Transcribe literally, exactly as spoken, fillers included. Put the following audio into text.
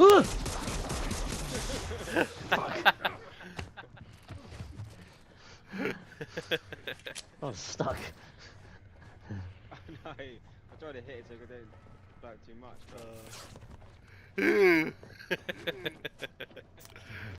Fuck. I'm stuck. I know. I tried to hit it so I don't blow it too much. But... Uh.